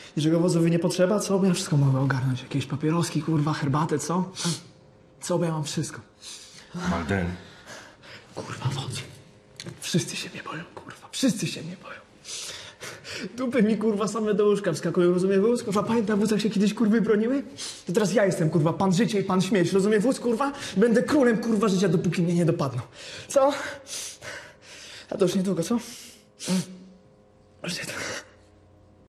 Niczego wozowi nie potrzeba, co? Bo ja wszystko mogę ogarnąć. Jakieś papieroski, kurwa, herbatę, co? Co? Bo ja mam wszystko. Malden. Kurwa, wodz. Wszyscy się mnie boją, kurwa. Wszyscy się mnie boją. Dupy mi, kurwa, same do łóżka wskakują, rozumie wóz? Kurwa, pamiętam wóz, jak się kiedyś, kurwy, broniły? To teraz ja jestem, kurwa, pan życie i pan śmierć, rozumie wóz, kurwa? Będę królem, kurwa, życia, dopóki mnie nie dopadną. Co? A to już niedługo, co? Już niedługo.